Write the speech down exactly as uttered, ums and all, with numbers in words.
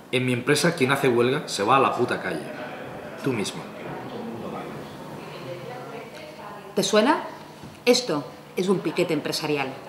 En mi empresa, quien hace huelga se va a la puta calle. Tú mismo. ¿Te suena? Esto es un piquete empresarial.